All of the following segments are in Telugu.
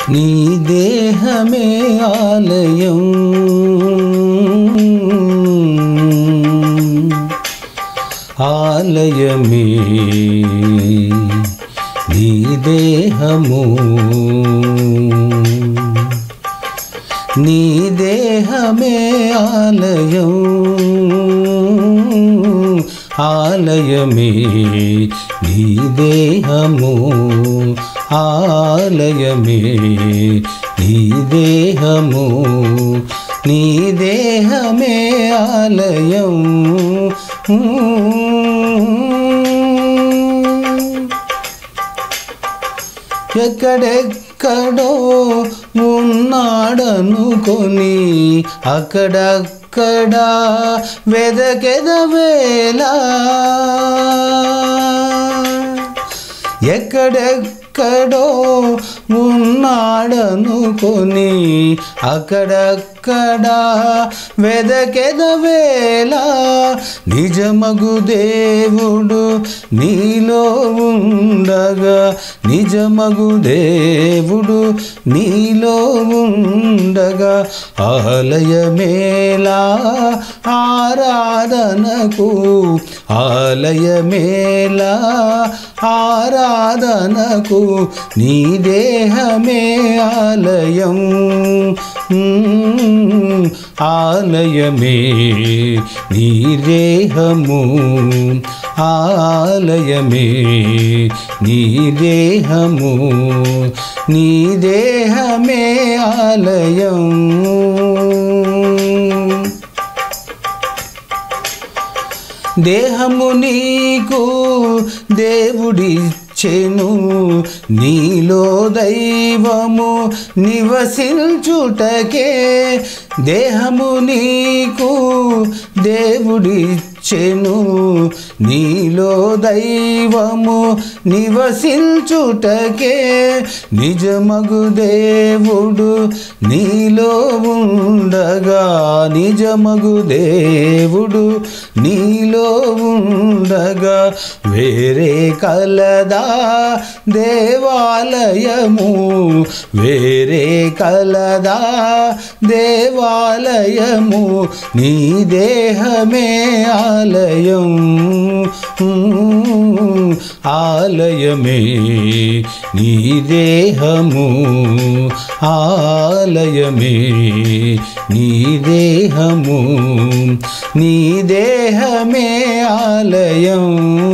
నీ దేహమే ఆలయం, ఆలయమే నీ దేహము, నీ దేహమే ఆలయం, ఆలయమే నీ దేహము, ఆలయమే నీ దేహము, నీ దేహమే ఆలయం. ఎక్కడెక్కడో ఉన్నాడనుకొని అక్కడక్కడ వెదకెదవేలా, ఎక్కడెక్కడో ఉన్నాడనుకొని అక్కడక్కడ వెదకెదవేలా, నిజమగు దేవుడు నీలో ఉండగా, నిజమగు దేవుడు నీలో ఉండగా, ఆలయమేలా ఆరాధనకు, ఆలయమేలా ఆరాధనకు, నీ దేహమే ఆలయం, ఆలయమే నీ దేహము, ఆలయమే నీ దేహము, నీ దేహమే ఆలయం. దేహము నీకు దేవుడిచ్చెను, నీలో దైవము నివసించుటకే, దేహము నీకు దేవుడిచ్చెను, నీలో దైవము నివసించుటకే, నిజమగు దేవుడు నీలో ఉండగా, నిజమగు దేవుడు నీలో ఉండగా, వేరే కలదా దేవాలయము, వేరే కలదా దేవాలయము, నీ దేహమే ఆలయం, ఆలయమే నీ దేహము, ఆలయమే నీ దేహము, నీ దేహమే ఆలయం.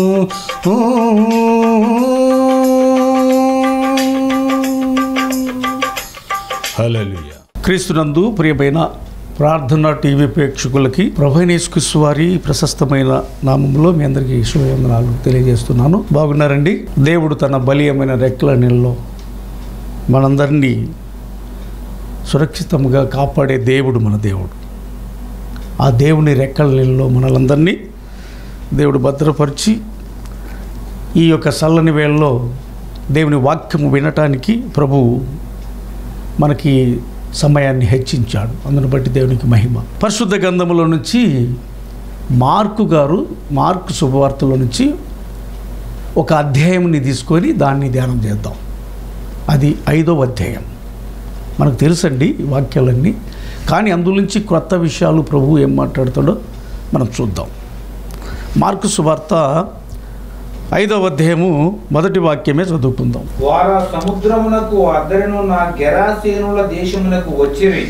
హల్లెలూయా. క్రీస్తునందు ప్రియమైన ప్రార్థన టీవీ ప్రేక్షకులకి ప్రభువైన యేసుక్రీస్తు వారి ప్రశస్తమైన నామంలో మీ అందరికీ శుభవందనాలు తెలియజేస్తున్నాను. బాగున్నారండి? దేవుడు తన బలీయమైన రెక్కల నీళ్ళలో మనందరినీ సురక్షితంగా కాపాడే దేవుడు మన దేవుడు. ఆ దేవుని రెక్కల నీళ్ళలో మనలందరినీ దేవుడు భద్రపరిచి ఈ యొక్క చల్లని వేళలో దేవుని వాక్యము వినటానికి ప్రభువు మనకి సమయాన్ని హెచ్చించాడు. అందును బట్టి దేవునికి మహిమ. పరిశుద్ధ గ్రంథములో నుంచి మార్కు శుభవార్తలో నుంచి ఒక అధ్యాయంని తీసుకొని దాన్ని ధ్యానం చేద్దాం. అది 5వ అధ్యాయం. మనకు తెలుసండి వాక్యాలన్నీ, కానీ అందులోంచి క్రొత్త విషయాలు ప్రభువు ఏం మాట్లాడతాడో మనం చూద్దాం. మార్కు సువార్త 5వ అధ్యాయము 1వ వాక్యమే చదువుకుందాం. వారు సముద్రమునకు అద్దరినున్న గెరాసేనుల దేశమునకు వచ్చిరి.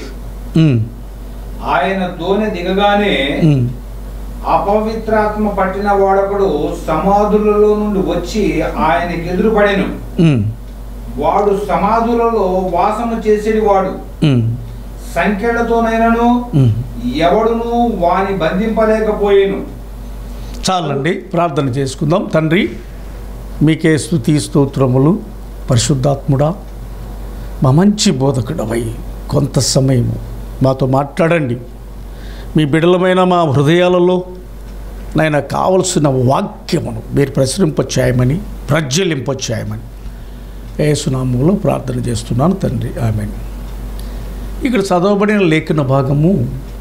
ఆయన దోణి దిగగానే అపవిత్రాత్మ పట్టిన వాడొకడు సమాధులలో నుండి వచ్చి ఆయనకి ఎదురుపడెను. వాడు సమాధులలో వాసము చేసేది వాడు, సంఖ్యలతోనైనను ఎవడును వాని బంధింపలేకపోయేను. చాలండి, ప్రార్థన చేసుకుందాం. తండ్రి, మీకే స్తుతి స్తోత్రములు. పరిశుద్ధాత్ముడా, మా మంచి బోధకుడవై కొంత సమయము మాతో మాట్లాడండి. మీ బిడలమైన మా హృదయాలలో నాయన కావలసిన వాక్యమును మీరు ప్రచురింపచేయమని, ప్రజ్వలింపచేయమని యేసునామములో ప్రార్థన చేస్తున్నాను తండ్రి, ఆమేన్. ఇక్కడ చదవబడిన లేఖన భాగము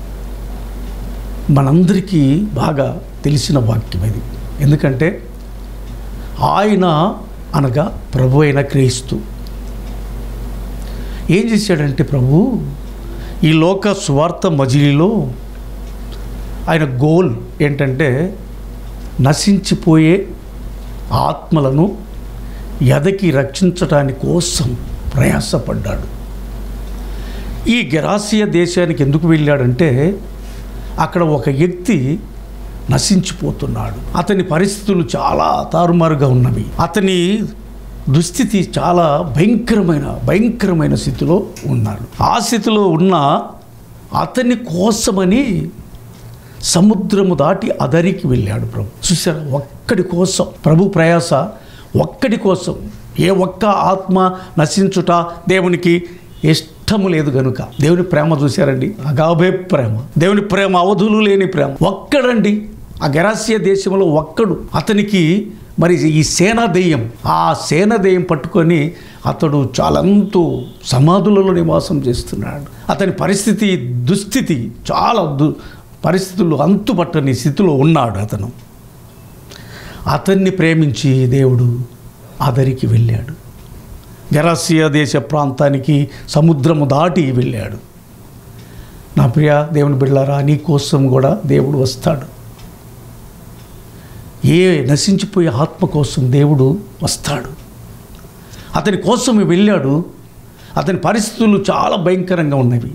మనందరికీ బాగా తెలిసిన వాక్యం ఇది. ఎందుకంటే ఆయన అనగా ప్రభు అయిన క్రీస్తు. ఏం చేశాడంటే ప్రభు ఈ లోక స్వార్థ మజిలీలో ఆయన గోల్ ఏంటంటే నశించిపోయే ఆత్మలను ఎదకి రక్షించటానికి కోసం ప్రయాసపడ్డాడు. ఈ గెరాసియా దేశానికి ఎందుకు వెళ్ళాడంటే అక్కడ ఒక వ్యక్తి నశించిపోతున్నాడు. అతని పరిస్థితులు చాలా తారుమారుగా ఉన్నవి. అతని దుస్థితి చాలా భయంకరమైన స్థితిలో ఉన్నాడు. ఆ స్థితిలో ఉన్న అతని కోసమని సముద్రము దాటి అదరికి వెళ్ళాడు ప్రభు. చూసారా, ఒక్కడి కోసం ప్రభు ప్రయాస, ఒక్కడి కోసం. ఏ ఒక్క ఆత్మ నశించుట దేవునికి ఇష్టము లేదు గనుక. దేవుని ప్రేమ చూశారండి, అగాభే ప్రేమ, దేవుని ప్రేమ అవధులు లేని ప్రేమ. ఒక్కడండి, ఆ గెరాసియా దేశంలో ఒక్కడు. అతనికి మరి ఈ సేనాదెయ్యం, ఆ సేనాదెయ్యం పట్టుకొని అతడు చాలంతో సమాధులలో నివాసం చేస్తున్నాడు. అతని దుస్థితి చాలా పరిస్థితుల్లో అంతుపట్టని స్థితిలో ఉన్నాడు. అతన్ని ప్రేమించి దేవుడు అదరికి వెళ్ళాడు. గెరాసియా దేశ ప్రాంతానికి సముద్రము దాటి వెళ్ళాడు. నా ప్రియ దేవుని బిడ్డలారా, నీ కోసం కూడా దేవుడు వస్తాడు. ఏ నశించిపోయే ఆత్మ కోసం దేవుడు వస్తాడు. అతని కోసం వెళ్ళాడు. అతని పరిస్థితులు చాలా భయంకరంగా ఉన్నవి.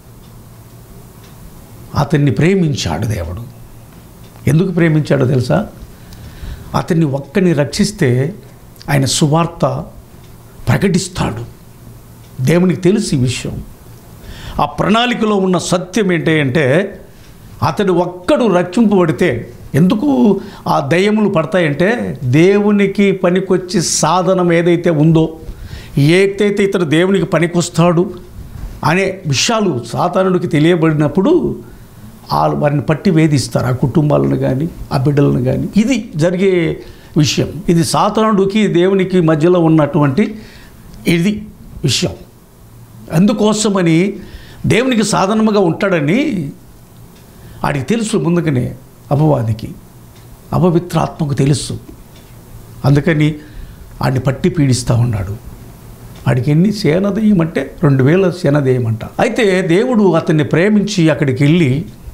అతన్ని ప్రేమించాడు దేవుడు. ఎందుకు ప్రేమించాడో తెలుసా? అతన్ని ఒక్కని రక్షిస్తే ఆయన సువార్త ప్రకటిస్తాడు. దేవునికి తెలుసు ఈ విషయం. ఆ ప్రణాళికలో ఉన్న సత్యం ఏంటంటే అతడు ఒక్కడు రక్షింపబడితే, ఎందుకు ఆ దయ్యములు పడతాయంటే దేవునికి పనికొచ్చే సాధనం ఏదైతే ఉందో, ఏదైతే ఇతడు దేవునికి పనికొస్తాడు అనే విషయాలు సాతానుడికి తెలియబడినప్పుడు వారిని పట్టి వేధిస్తారు, ఆ కుటుంబాలను కానీ ఆ బిడ్డలను కానీ. ఇది జరిగే విషయం. ఇది సాతానుడికి దేవునికి మధ్యలో ఉన్నటువంటి ఇది విషయం. అందుకోసమని దేవునికి సాధనముగా ఉంటాడని ఆడికి తెలుసు ముందుగానే. అపవాదికి, అపవిత్రాత్మకు తెలుసు. అందుకని ఆడిని పట్టి పీడిస్తూ ఉన్నాడు. ఆడికి ఎన్ని సేనదెయ్యం అంటే 2000 సేనదెయ్యం అంట. అయితే దేవుడు అతన్ని ప్రేమించి అక్కడికి వెళ్ళి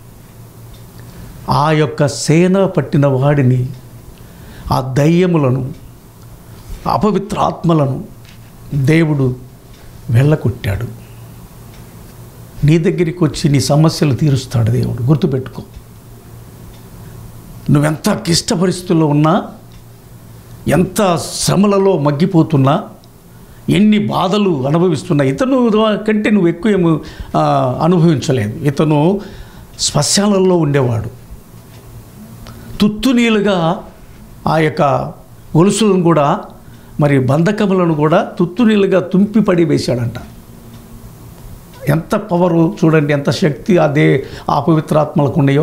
ఆ యొక్క సేన పట్టిన వాడిని, ఆ దయ్యములను, అపవిత్రాత్మలను దేవుడు వెళ్ళకొట్టాడు. నీ దగ్గరికి వచ్చి నీ సమస్యలు తీరుస్తాడు దేవుడు. గుర్తుపెట్టుకో. నువ్వెంత క్లిష్ట పరిస్థితుల్లో ఉన్నా, ఎంత శ్రమలలో మగ్గిపోతున్నా, ఎన్ని బాధలు అనుభవిస్తున్నా, ఇతను కంటే నువ్వు ఎక్కువ ఏమి అనుభవించలేదు. ఇతను శ్మశానంలో ఉండేవాడు. తుత్తునీలుగా ఆ యొక్క గొలుసులను కూడా, మరి బంధకములను కూడా తుత్తునీలుగా తుంపిపడి వేశాడంట. ఎంత పవరు చూడండి, ఎంత శక్తి అదే అపవిత్రాత్మలకు ఉన్నాయో.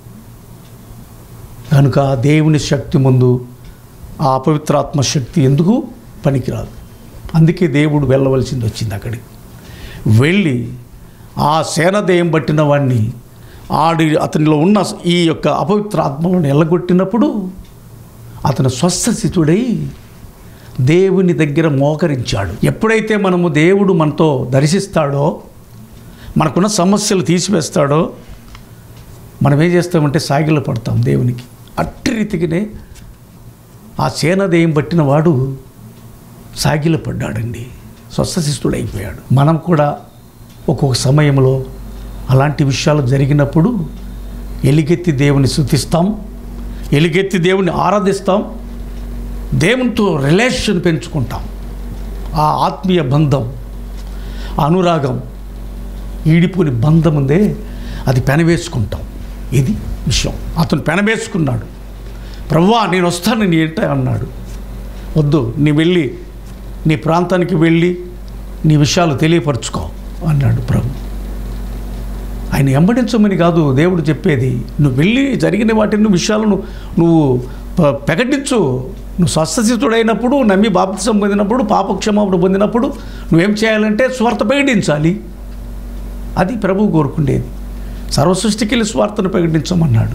కనుక దేవుని శక్తి ముందు ఆ అపవిత్రాత్మ శక్తి ఎందుకు పనికిరాదు. అందుకే దేవుడు వెళ్ళవలసింది వచ్చింది. అక్కడికి వెళ్ళి ఆ సేనదెయ్యం పట్టిన వాడిని, అతనిలో ఉన్న ఈ యొక్క అపవిత్రాత్మలను ఎల్లగొట్టినప్పుడు అతను స్వస్థస్థితుడై దేవుని దగ్గర మోకరించాడు. ఎప్పుడైతే మనము దేవుడు మనతో దర్శిస్తాడో, మనకున్న సమస్యలు తీసివేస్తాడో, మనం ఏం చేస్తామంటే సాగిలు పడతాం దేవునికి. అట్టి రీతిగానే ఆ సేనదెయ్యం పట్టిన వాడు సాగిల పడ్డాడండి, స్వస్థశిష్టుడైపోయాడు. మనం కూడా ఒక్కొక్క సమయంలో అలాంటి విషయాలు జరిగినప్పుడు ఎలుగెత్తి దేవుని స్తుతిస్తాం, ఎలుగెత్తి దేవుని ఆరాధిస్తాం, దేవునితో రిలేషన్ పెంచుకుంటాం. ఆ ఆత్మీయ బంధం, అనురాగం, ఈడిపోని బంధం ఉందే, అది పెనవేసుకుంటాం. ఇది విషయం. అతను పెనవేసుకున్నాడు. ప్రభువా నేను వస్తాను, నీ ఏంట అన్నాడు. వద్దు, నీ వెళ్ళి నీ ప్రాంతానికి వెళ్ళి నీ విషయాలు తెలియపరచుకో అన్నాడు ప్రభు. ఆయన వెంబడించమని కాదు దేవుడు చెప్పేది. నువ్వు వెళ్ళి జరిగిన వాటిని విషయాలను నువ్వు ప్రకటించు. నువ్వు స్వస్థశితుడైనప్పుడు, నమ్మి బాప్తిసం పొందినప్పుడు, పాపక్షమాపణ పొందినప్పుడు నువ్వేం చేయాలంటే స్వార్థ ప్రకటించాలి. అది ప్రభువు కోరుకుండేది. సర్వసృష్టికి వెళ్ళి స్వార్థను ప్రకటించమన్నాడు.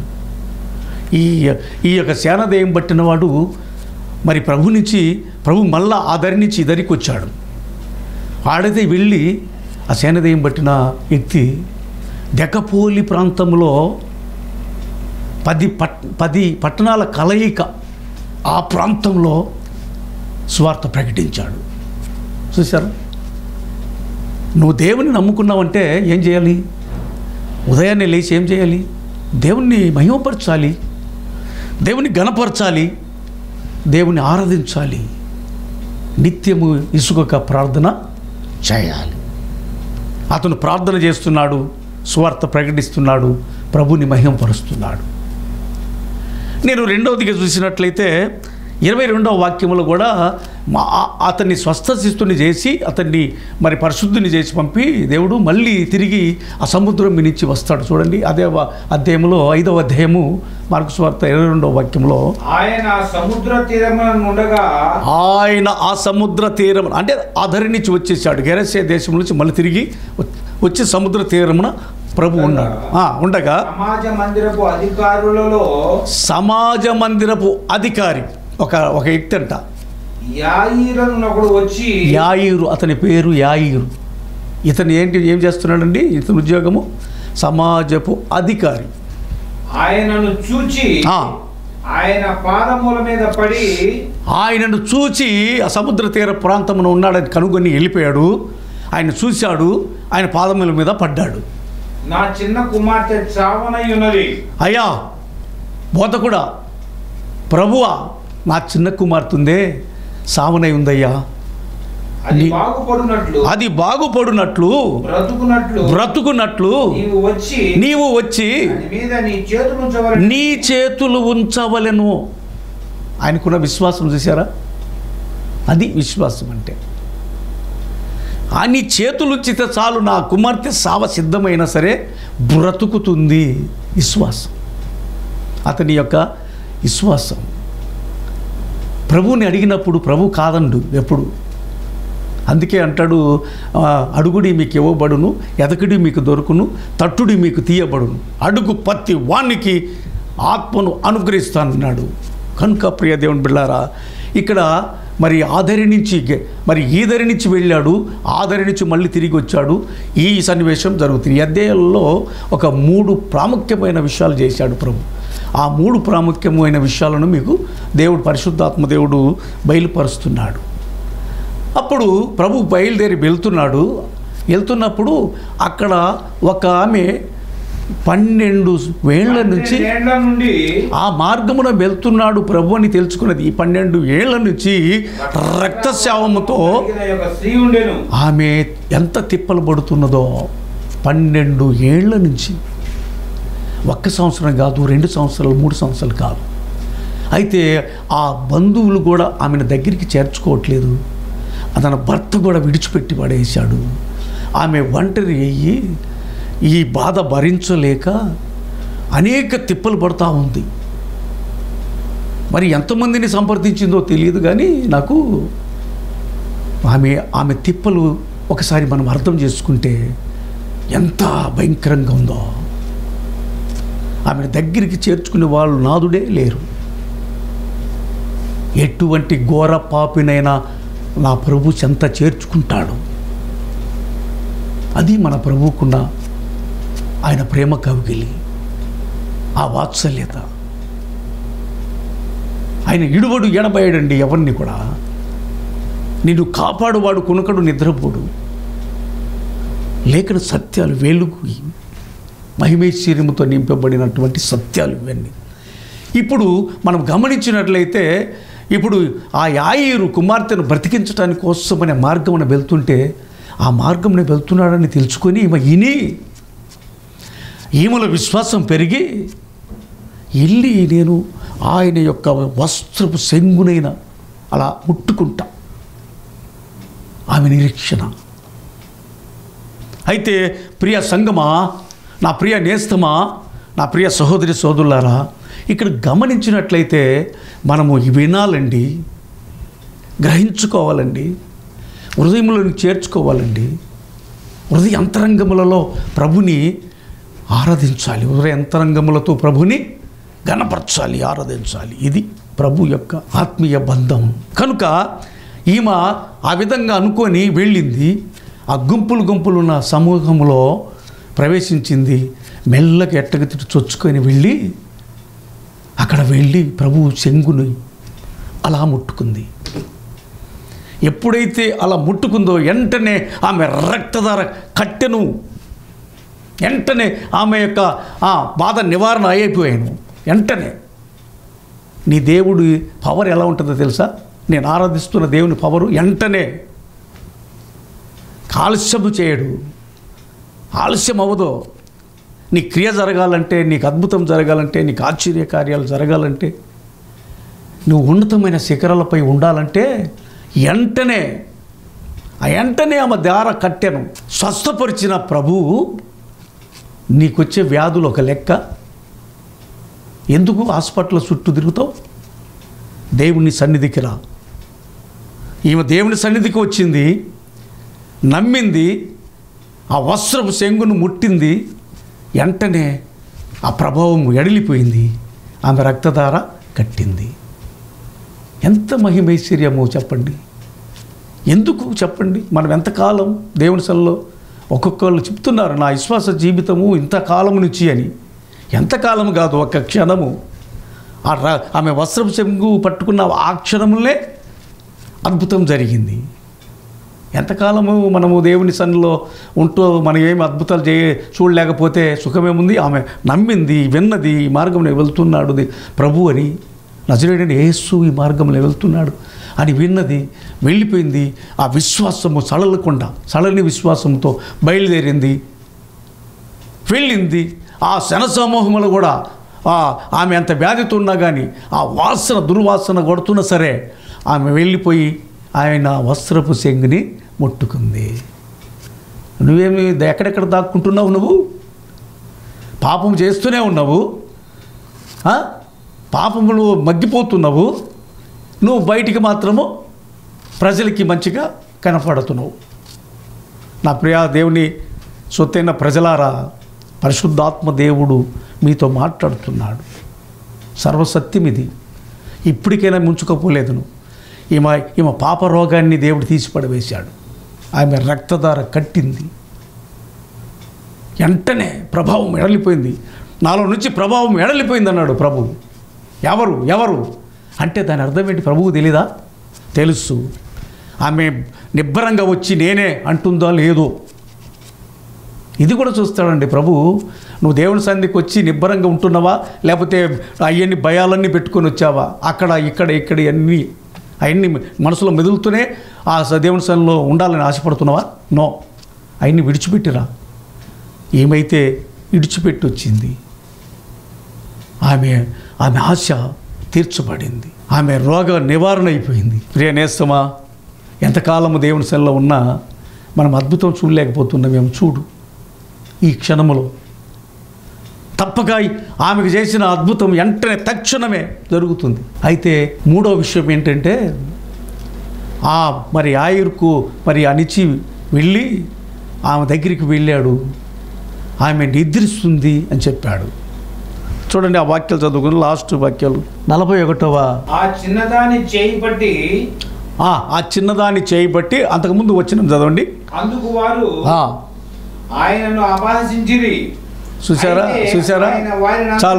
ఈ యొక్క సేనదెయ్యం పట్టినవాడు మరి ప్రభు మళ్ళా ఆ దరి నుంచి ఇదరికి వచ్చాడు. ఆడైతే వెళ్ళి ఆ సేనదయం పట్టిన వ్యక్తి దెకపోలి ప్రాంతంలో 10 పట్టణాల కలయిక ఆ ప్రాంతంలో సువార్త ప్రకటించాడు. చూశారు? నువ్వు దేవుని నమ్ముకున్నావంటే ఏం చేయాలి? ఉదయాన్నే లేచి ఏం చేయాలి? దేవుణ్ణి మహిమపరచాలి, దేవుని ఘనపరచాలి, దేవుని ఆరాధించాలి, నిత్యము ఇసుకక ప్రార్థన చేయాలి. అతను ప్రార్థన చేస్తున్నాడు, సువార్త ప్రకటిస్తున్నాడు, ప్రభుని మహిమపరుస్తున్నాడు. నేను రెండవదిగా చూసినట్లయితే 22వ వాక్యంలో కూడా అతన్ని స్వస్థశిస్తుని చేసి అతన్ని మరి పరిశుద్ధిని చేసి పంపి దేవుడు మళ్ళీ తిరిగి ఆ సముద్రం మినించి వస్తాడు. చూడండి, అదే అధ్యాయంలో 5వ అధ్యాయము మార్కు సువార్త 22వ వాక్యంలో ఆయన సముద్ర తీరం అంటే ఆధరి నుంచి వచ్చేసాడు. గెరసే దేశం నుంచి మళ్ళీ తిరిగి వచ్చి సముద్ర తీరమున ప్రభు ఉన్నాడు. ఉండగా సమాజ మందిరపు అధికారి ఒక వ్యక్తి అంట, యాయిరు, అతని పేరు యాయిరు. ఇతను ఏం చేస్తున్నాడండి? ఇతని ఉద్యోగము సమాజపు అధికారి. ఆయనను చూచి ఆయనను చూచి ఆ సముద్ర తీర ప్రాంతంలో ఉన్నాడని కనుగొని వెళ్ళిపోయాడు. ఆయన చూశాడు, ఆయన పాదముల మీద పడ్డాడు. నా చిన్న కుమార్తె చావనై ఉన్నది. అయ్యా బోధకుడా, ప్రభువా, నా చిన్న కుమార్తె ఉందే, సావనై ఉందయ్యా, అది బాగుపడునట్లు బ్రతుకున్నట్లు నీవు వచ్చి నీ చేతులు ఉంచవలెను. ఆయనకున్న విశ్వాసం చూసారా? అది విశ్వాసం అంటే. నీ చేతులు ఉంచితే చాలు, నా కుమార్తె సావ సిద్ధమైనా సరే బ్రతుకుతుంది. విశ్వాసం, అతని యొక్క విశ్వాసం. ప్రభువుని అడిగినప్పుడు ప్రభు కాదండు ఎప్పుడు. అందుకే అంటాడు, అడుగుడి మీకు ఇవ్వబడును, ఎదకుడి మీకు దొరుకును, తట్టుడి మీకు తీయబడును, అడుగు ప్రతి వానికి ఆత్మను అనుగ్రహిస్తానన్నాడు. కనుక ప్రియ దేవుని బిడ్డలారా, ఇక్కడ మరి ఈదరి నుంచి వెళ్ళాడు, ఆదరి నుంచి మళ్ళీ తిరిగి వచ్చాడు. ఈ సన్నివేశం జరుగుతుంది. ఈ అధ్యాయంలో ఒక 3 ప్రాముఖ్యమైన విషయాలు చేశాడు ప్రభు. ఆ 3 ప్రాముఖ్యమైన విషయాలను మీకు దేవుడు, పరిశుద్ధాత్మ దేవుడు బయలుపరుస్తున్నాడు. అప్పుడు ప్రభు బయలుదేరి వెళ్తున్నప్పుడు అక్కడ ఒక ఆమె 12 ఏళ్ల నుంచి ఆ మార్గమున వెళ్తున్నాడు ప్రభు అని తెలుసుకున్నది. ఈ 12 ఏళ్ల నుంచి రక్తస్రావముతో ఆమె ఎంత తిప్పలు పడుతున్నదో. 12 ఏళ్ల నుంచి, 1 సంవత్సరం కాదు, 2 సంవత్సరాలు, 3 సంవత్సరాలు కాదు. అయితే ఆ బంధువులు కూడా ఆమెను దగ్గరికి చేర్చుకోవట్లేదు. తన భర్త కూడా విడిచిపెట్టి పడేశాడు. ఆమె ఒంటరి అయ్యి ఈ బాధ భరించలేక అనేక తిప్పలు పడుతూ ఉంది. మరి ఎంతమందిని సంప్రదించిందో తెలియదు, కానీ నాకు ఆమె తిప్పలు ఒకసారి మనం అర్థం చేసుకుంటే ఎంత భయంకరంగా ఉందో. ఆమె దగ్గరికి చేర్చుకునే వాళ్ళు నాదుడే లేరు. ఎటువంటి ఘోర పాపినైనా నా ప్రభు చెంత చేర్చుకుంటాడు. అది మన ప్రభువుకున్న ఆయన ప్రేమ కవిగిలి, ఆ వాత్సల్యత. ఆయన ఇడువడు ఎడబయడండి ఎవరిని కూడా. నిన్ను కాపాడువాడు కొనుకడు నిద్రపోడు. లేఖన సత్యాలు, వెలుగు, మహిమేశ్వర్యముతో నింపబడినటువంటి సత్యాలు ఇవన్నీ. ఇప్పుడు మనం గమనించినట్లయితే, ఇప్పుడు ఆ యాయిరు కుమార్తెను బ్రతికించడానికి కోసమనే మార్గమున వెళ్తుంటే, ఆ మార్గమున వెళ్తున్నాడని తెలుసుకొని ఈమెలో విశ్వాసం పెరిగి వెళ్ళి నేను ఆయన యొక్క వస్త్రపు సెంగునైనా అలా ముట్టుకుంటా. ఆమె నిరీక్షణ. అయితే ప్రియ సంగమా, నా ప్రియ నేస్తమా, నా ప్రియ సహోదరి సోదరులారా, ఇక్కడ గమనించినట్లయితే మనము వినాలండి, గ్రహించుకోవాలండి, హృదయంలోని చేర్చుకోవాలండి. హృదయ అంతరంగములలో ప్రభుని ఆరాధించాలి. హృదయ అంతరంగములతో ప్రభుని ఘనపరచాలి, ఆరాధించాలి. ఇది ప్రభు యొక్క ఆత్మీయ బంధం. కనుక ఈమె ఆ విధంగా అనుకొని వెళ్ళింది. ఆ గుంపులు ఉన్న సమూహంలో ప్రవేశించింది. మెల్లగా ఎట్టగతి చొచ్చుకొని వెళ్ళి అక్కడ వెళ్ళి ప్రభువు చెంగుని అలా ముట్టుకుంది. ఎప్పుడైతే అలా ముట్టుకుందో వెంటనే ఆమె రక్తధార కట్టెను, వెంటనే ఆమె యొక్క బాధ నివారణ అయిపోయాను. వెంటనే నీ దేవుడి పవర్ ఎలా ఉంటుందో తెలుసా? నేను ఆరాధిస్తున్న దేవుని పవరు వెంటనే ఆలస్యము చేయడు, ఆలస్యం అవ్వదు. నీ క్రియ జరగాలంటే, నీకు అద్భుతం జరగాలంటే, నీకు ఆశ్చర్య కార్యాలు జరగాలంటే, నువ్వు ఉన్నతమైన శిఖరాలపై ఉండాలంటే వెంటనే ఆమె దార కట్టెను స్వస్థపరిచిన ప్రభువు నీకొచ్చే వ్యాధులు ఒక లెక్క. ఎందుకు హాస్పిటల్ చుట్టూ తిరుగుతావు? దేవుని సన్నిధికి రా. ఈమె దేవుని సన్నిధికి వచ్చింది, నమ్మింది, ఆ వస్త్రపు చెంగును ముట్టింది. వెంటనే ఆ ప్రభావం ఎడిలిపోయింది, ఆమె రక్తధార కట్టింది. ఎంత మహిమైశ్వర్యమో చెప్పండి. ఎందుకు చెప్పండి? మనం ఎంతకాలం దేవుని సన్నిధిలో ఒక్కొక్కళ్ళు చెప్తున్నారు నా విశ్వాస జీవితము ఇంతకాలం నుంచి అని. ఎంతకాలం కాదు, ఒక క్షణము. ఆమె వస్త్రపు చెంగు పట్టుకున్న ఆ క్షణములే అద్భుతం జరిగింది. ఎంతకాలము మనము దేవుని సన్నిధిలో ఉంటూ మనం ఏమి అద్భుతాలు చూడలేకపోతే సుఖమేముంది? ఆమె నమ్మింది, విన్నది, ఈ మార్గంలో వెళ్తున్నాడు ప్రభు అని, నజరేయుడైన యేసు ఈ మార్గంలో వెళ్తున్నాడు అని విన్నది, వెళ్ళిపోయింది. ఆ విశ్వాసము సడలని విశ్వాసంతో బయలుదేరింది, వెళ్ళింది. ఆ శన సమూహములు కూడా ఆమె అంత వ్యాధితో ఉన్నా కానీ ఆ దుర్వాసన కొడుతున్నా సరే ఆమె వెళ్ళిపోయి ఆయన వస్త్రపు చెంగుని ముట్టుకుంది. నువ్వేమి ఎక్కడెక్కడ దాక్కుంటున్నావు? నువ్వు పాపం చేస్తూనే ఉన్నావు, పాపములు మగ్గిపోతున్నావు. నువ్వు బయటికి మాత్రము ప్రజలకి మంచిగా కనపడుతున్నావు. నా ప్రియ దేవుని సొత్తైన ప్రజలారా, పరిశుద్ధాత్మ దేవుడు మీతో మాట్లాడుతున్నాడు. సర్వసత్యం ఇది. ఇప్పటికైనా ముంచుకోపోలేదు నువ్వు. ఈమె పాప రోగాన్ని దేవుడు తీసి పడవేశాడు. ఆమె రక్తధార కట్టింది. వెంటనే ప్రభావం ఎడలిపోయింది. నాలో నుంచి ప్రభావం ఎడలిపోయింది అన్నాడు ప్రభువు. ఎవరు అంటే దాని అర్థం ఏంటి? ప్రభువు తెలీదా? తెలుసు. ఆమె నిబ్బరంగా వచ్చి నేనే అంటుందో లేదో ఇది కూడా చూస్తాడండి ప్రభువు. నువ్వు దేవుని సన్నిధికి వచ్చి నిబ్బరంగా ఉంటున్నావా, లేకపోతే అవన్నీ భయాలన్నీ పెట్టుకొని వచ్చావా? అక్కడ ఇక్కడ అవన్నీ మనసులో మెదులుతూనే ఆ దేవుని సన్నిధిలో ఉండాలని ఆశపడుతున్నావా? నో, అవన్నీ విడిచిపెట్టిరా. ఏమైతే విడిచిపెట్టి వచ్చింది, ఆమె ఆశ తీర్చబడింది, ఆమె రోగ నివారణ అయిపోయింది. ప్రియ నేస్తమా, ఎంతకాలము దేవుని సన్నిధిలో ఉన్నా మనం అద్భుతం చూడలేకపోతున్నామేమో. చూడు, ఈ క్షణములో తప్పక ఆమెకు చేసిన అద్భుతం వెంటనే తక్షణమే జరుగుతుంది. అయితే మూడో విషయం ఏంటంటే, మరి ఆయుర్కు అనిచి వెళ్ళి ఆమె దగ్గరికి వెళ్ళాడు. ఆమె నిద్రిస్తుంది అని చెప్పాడు. చూడండి, ఆ వాక్యాలు చదువుకుని లాస్ట్ వాక్యాలు 41వ. ఆ చిన్నదాని చేయి బట్టి అంతకుముందు వచ్చిన చదవండి. అందుకు వారు ఆయనను అపహసించిరి. చూసారా? చాలు.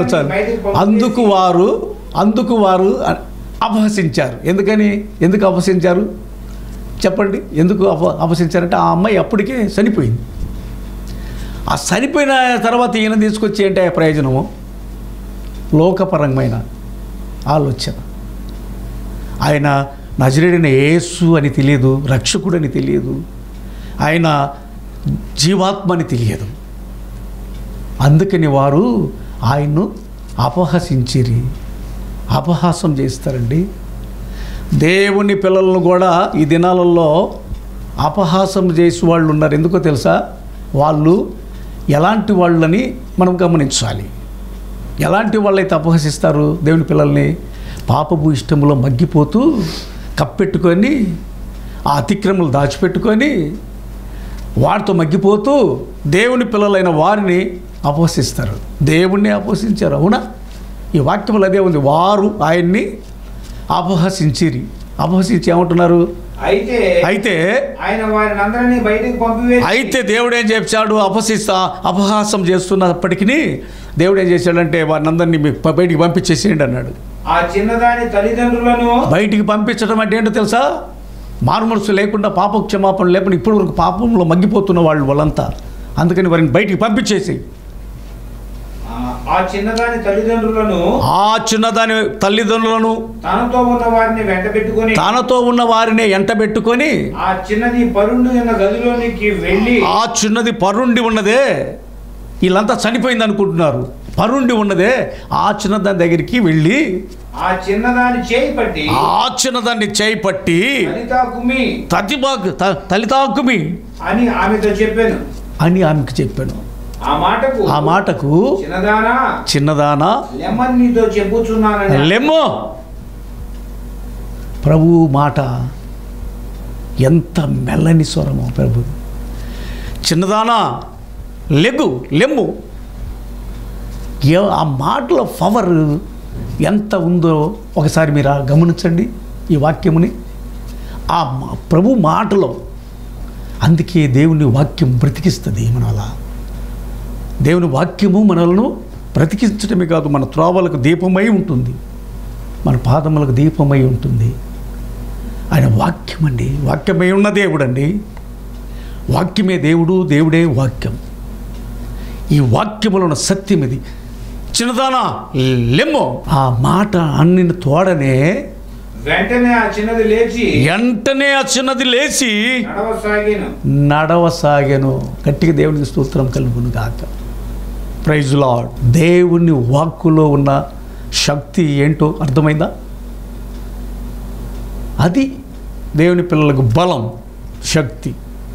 అందుకు వారు అపహసించారు. ఎందుకు అపహసించారు చెప్పండి? ఎందుకు అపహసించారంటే ఆ అమ్మాయి అప్పటికే చనిపోయింది. ఆ చనిపోయిన తర్వాత ఈయన తీసుకొచ్చి ఏంటి ప్రయోజనము? లోకపరమైన ఆలోచన. ఆయన నజరేయుడైన యేసు అని తెలియదు, రక్షకుడని తెలియదు, ఆయన జీవాత్మ అని తెలియదు. అందుకని వారు ఆయన్ను అపహసించిరి. అపహాసం చేస్తారండి. దేవుని పిల్లలను కూడా ఈ దినాలలో అపహాసం చేసే వాళ్ళు ఉన్నారు. ఎందుకో తెలుసా? వాళ్ళు ఎలాంటి వాళ్ళని మనం గమనించాలి. ఎలాంటి వాళ్ళైతే అపహసిస్తారు దేవుని పిల్లల్ని? పాపపు ఇష్టంలో మగ్గిపోతూ కప్పెట్టుకొని ఆ అతిక్రమలు దాచిపెట్టుకొని వారితో మగ్గిపోతూ దేవుని పిల్లలైన వారిని అపహసిస్తారు. దేవుణ్ణి అపహసించారు. అవునా? ఈ వాక్యములు అదే ఉంది. వారు ఆయన్ని అపహసించిరి. అపహసించి ఏమంటున్నారు? అయితే ఆయన వారిని అందరినీ బయటికి పంపివేసి అయితే దేవుడు ఏం చెప్పాడు? అపహాసం చేస్తున్నప్పటికీ దేవుడు ఏం చేశాడంటే వారిని అందరినీ బయటికి పంపించేసేయండి అన్నాడు. ఆ చిన్నదాని తల్లిదండ్రులను బయటికి పంపించడం అంటే ఏంటో తెలుసా? మారుమనసు లేకుండా పాపక్షమాపణ లేకుండా ఇప్పుడు వరకు పాపంలో మగ్గిపోతున్న వాళ్ళంతా. అందుకని వారిని బయటికి పంపించేసి ఆ చిన్నదాని తల్లిదండ్రులను తనతో ఉన్న వారిని ఎంటబెట్టుకొని ఆ చిన్నది పరుండి ఉన్నదే, వీళ్ళంతా చనిపోయింది అనుకుంటున్నారు, పరుండి ఉన్నదే ఆ చిన్నదాని దగ్గరికి వెళ్ళి ఆ చిన్నదాన్ని చేయి పట్టి తలితాకుమి అని ఆమెకు చెప్పాను. ఆ మాటకు చిన్నదానా నీతో చెప్పుచున్నానని లెమ్మో. ప్రభు మాట ఎంత మెల్లని స్వరమో ప్రభు. చిన్నదానా లెమ్ము. ఆ మాటలో పవర్ ఎంత ఉందో ఒకసారి మీరు గమనించండి ఈ వాక్యముని. ఆ ప్రభు మాటలో, అందుకే దేవుని వాక్యం బ్రతికిస్తుంది మనలా. దేవుని వాక్యము మనలను బ్రతికించడమే కాదు, మన త్రోవలకు దీపమై ఉంటుంది, మన పాదములకు దీపమై ఉంటుంది. ఆయన వాక్యం అండి, వాక్యమై ఉన్న దేవుడు అండి. వాక్యమే దేవుడు, దేవుడే వాక్యం. ఈ వాక్యములో ఉన్న సత్యం ఇది. చిన్నదానా లెమ్మో. ఆ మాట అన్నిని తోడనే వెంటనే ఆ చిన్నది లేచి నడవసాగెను. గట్టిగా దేవునికి స్తోత్రం కలుగును గాక. Praise lord. దేవుని వాక్కులో ఉన్న శక్తి ఏంటో అర్థమైందా? అది దేవుని పిల్లలకు బలం, శక్తి.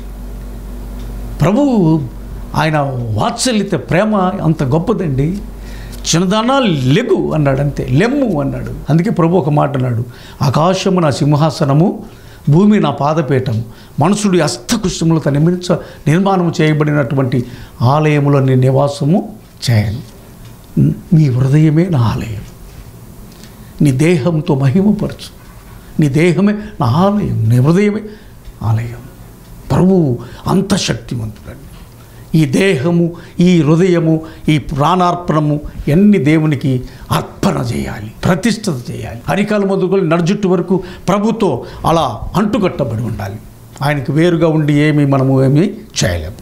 ప్రభువు ఆయన వాత్సల్యత, ప్రేమ అంత గొప్పదండి. చిన్నదానా లెగు అన్నాడు, అంతే, లెమ్ము అన్నాడు. అందుకే ప్రభు ఒక మాట అన్నాడు, ఆకాశము నా సింహాసనము, భూమి నా పాదపీఠము, మనుషుడు హస్తకుశములతో నిర్మాణం చేయబడినటువంటి ఆలయములో నీ నివాసము చేయను. నీ హృదయమే నా ఆలయం, నీ దేహంతో మహిమపరచు. నీ దేహమే నా ఆలయం, నీ హృదయమే ఆలయం. ప్రభువు అంత శక్తివంతుడండి. ఈ దేహము, ఈ హృదయము, ఈ ప్రాణార్పణము ఎన్ని దేవునికి అర్పణ చేయాలి, ప్రతిష్ఠత చేయాలి. అరికాలు మొదలుకొని నడుజుట్టు వరకు ప్రభుతో అలా అంటుకట్టబడి ఉండాలి. ఆయనకు వేరుగా ఉండి మనము ఏమీ చేయలేము.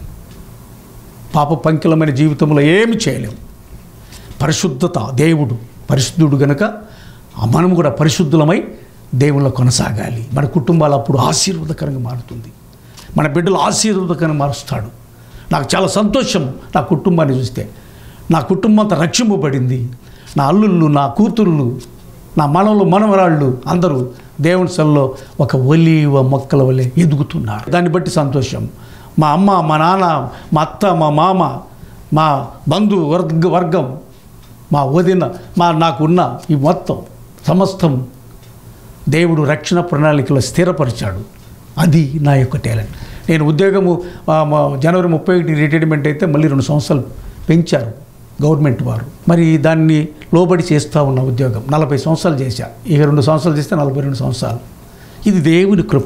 పాప పంకిలమైన జీవితంలో ఏమి చేయలేము. పరిశుద్ధత, దేవుడు పరిశుద్ధుడు గనక మనం కూడా పరిశుద్ధులమై దేవుళ్ళో కొనసాగాలి. మన కుటుంబాలు అప్పుడు ఆశీర్వాదకరంగా మారుతుంది. మన బిడ్డలు ఆశీర్వాదకరంగా మారుస్తాడు. నాకు చాలా సంతోషం నా కుటుంబాన్ని చూస్తే. నా కుటుంబం అంతా రక్షింపబడింది. నా అల్లుళ్ళు, నా కూతుళ్ళు, నా మనవరాళ్ళు అందరూ దేవుని సల్లో ఒక ఒలీవ మొక్కల వలె ఎదుగుతున్నారు. దాన్ని బట్టి సంతోషం. మా అమ్మ, మా నాన్న, మా అత్త, మా మామ, మా బంధు వర్గం, మా వదిన, నాకున్న ఈ మొత్తం సమస్తం దేవుడు రక్షణ ప్రణాళికలో స్థిరపరిచాడు. అది నా యొక్క టాలెంట్. నేను ఉద్యోగము జనవరి 31 రిటైర్మెంట్ అయితే మళ్ళీ 2 సంవత్సరాలు పెంచారు గవర్నమెంట్ వారు. మరి దాన్ని లోబడి చేస్తూ ఉన్న ఉద్యోగం 40 సంవత్సరాలు చేశా. ఇక 2 సంవత్సరాలు చేస్తే 42 సంవత్సరాలు. ఇది దేవుని కృప.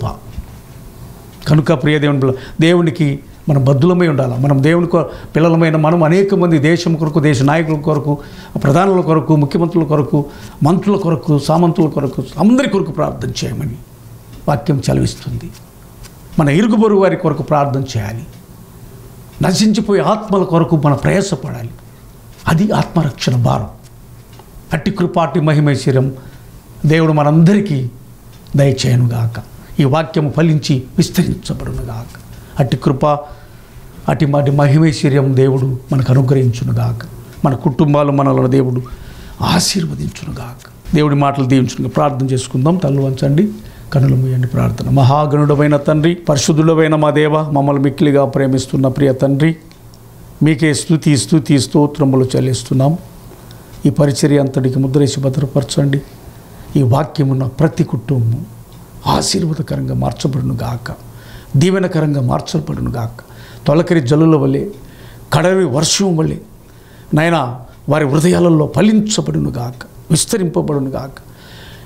కనుక ప్రియ దేవునికి మనం బద్దులమై ఉండాలి. మనం దేవుని పిల్లలమైన మనం అనేక మంది దేశం కొరకు, దేశ నాయకుల కొరకు, ప్రధానుల కొరకు, ముఖ్యమంత్రుల కొరకు, మంత్రుల కొరకు, సామంతుల కొరకు, అందరి కొరకు ప్రార్థన చేయమని వాక్యం చదివిస్తుంది. మన ఇరుగు పొరుగు వారి కొరకు ప్రార్థన చేయాలి. నశించిపోయే ఆత్మల కొరకు మనం ప్రయాసపడాలి. అది ఆత్మరక్షణ భారం. అట్టి కృపాటి మహిమైశ్వర్యం దేవుడు మనందరికీ దయచేయనుగాక. ఈ వాక్యము ఫలించి విస్తరించబడునుగాక. అట్టి కృప, అట్టి మహిమైశ్వర్యం దేవుడు మనకు అనుగ్రహించునుగాక. మన కుటుంబాలు మనలను దేవుడు ఆశీర్వదించునుగాక. దేవుడి మాటలు దీవించునుగా. ప్రార్థన చేసుకుందాం. తల్లు వంచండి, కనులు మూయండి. ప్రార్థన. మహాగణుడమైన తండ్రి, పరిశుద్ధుడమైన మా దేవ, మమ్మల్ని మిక్కిలిగా ప్రేమిస్తున్న ప్రియ తండ్రి, మీకే స్తుతి స్తోత్రములు చెల్లిస్తున్నాం. ఈ పరిచర్య అంతటికి ముద్రేసి భద్రపరచండి. ఈ వాక్యమున్న ప్రతి కుటుంబం ఆశీర్వాదకరంగా మార్చబడును గాక, దీవెనకరంగా మార్చబడును గాక. తొలకరి జల్లుల వలె, కడవి వర్షం వలె నాయనా వారి హృదయాలలో ఫలించబడును గాక, విస్తరింపబడును గాక.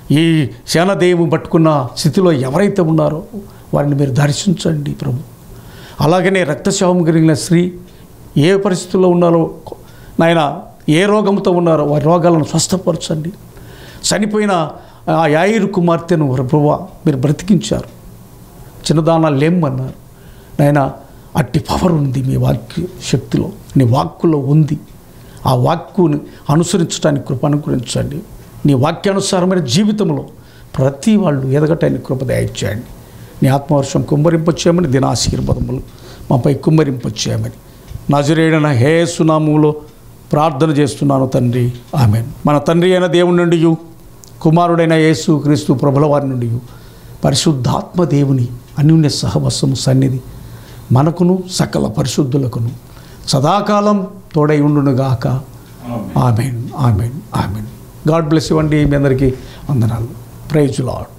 ఈ శానదేవు పట్టుకున్న స్థితిలో ఎవరైతే ఉన్నారో వారిని మీరు దర్శించండి ప్రభు. అలాగనే రక్తస్రావం కలిగిన స్త్రీ ఏ పరిస్థితుల్లో ఉన్నారో నాయన, ఏ రోగంతో ఉన్నారో వారి రోగాలను స్వస్థపరచండి. చనిపోయిన ఆ యాయిరు కుమార్తెను ప్రభువా మీరు బ్రతికించారు, చిన్నదాన లేమ్మన్నారు నాయన. అట్టి పవర్ ఉంది మీ వాక్య శక్తిలో, నీ వాక్కులో ఉంది. ఆ వాక్కుని అనుసరించడానికి కృప అనుగ్రహించండి. నీ వాక్యానుసారమైన జీవితంలో ప్రతి వాళ్ళు ఎదగటానికి కృప దయచేయండి. నీ ఆత్మవర్షం కుమ్మరింపచేయమని, దిన ఆశీర్వాదములు మాపై కుమ్మరింపచేయమని నజరేయుడైన యేసు నామములో ప్రార్థన చేస్తున్నాను తండ్రి, ఆమేన్. మన తండ్రి అయిన దేవుని నుండి, కుమారుడైన యేసు క్రీస్తు ప్రభుల వారి నుండి, పరిశుద్ధాత్మ దేవుని అన్యోన్య సహవాసము సన్నిధి మనకును సకల పరిశుద్ధులకును సదాకాలం తోడై ఉండునుగాక. Amen, amen, amen. God bless you అండి. మీ అందరికీ వందనాలు. Praise lord.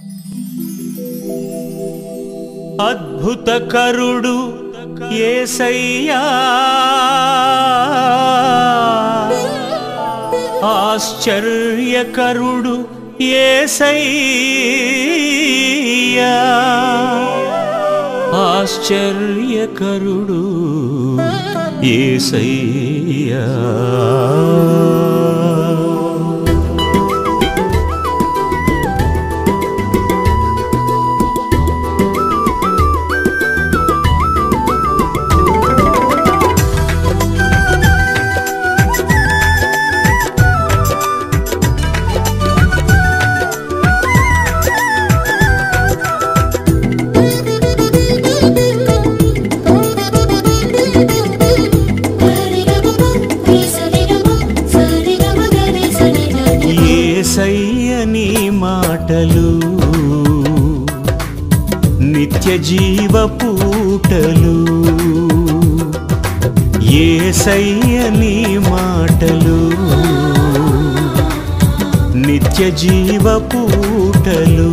అద్భుతకరుడు యేసయ్యా, ఆశ్చర్యకరుడు యేసయ్యా, ఆశ్చర్యకరుడు యేసయ్యా. యేసయ్యని మాటలు నిత్య జీవ పూటలు, యేసయ్యని మాటలు నిత్య జీవ పూటలు.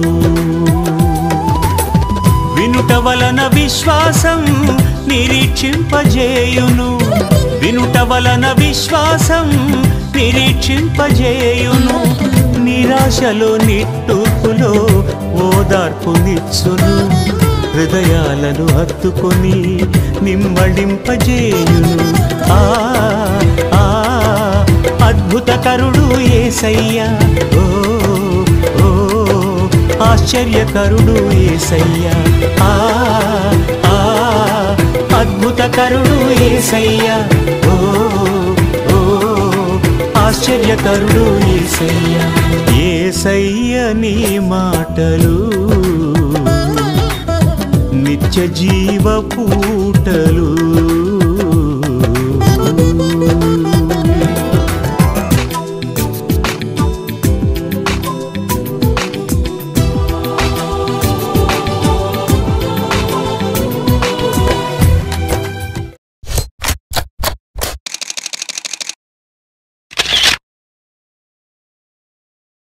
వినుట వలన విశ్వాసం నిరీక్షింపజేయును, వినుట వలన విశ్వాసం నిరీక్షింపజేయును. నిరాశలో నిట్టూర్పులో ఓదార్పునిచ్చును, హృదయాలను హత్తుకొని నిమ్మడింపజేయును. ఆ ఆ అద్భుతకరుడు యేసయ్యా, ఓ ఓ ఆశ్చర్యకరుడు యేసయ్యా, ఆ ఆ అద్భుతకరుడు యేసయ్యా, ఓ ఓ ఆశ్చర్యకరుడు యేసయ్యా. యేసయ్య నీ మాటలు నిత్య జీవ పూటలు.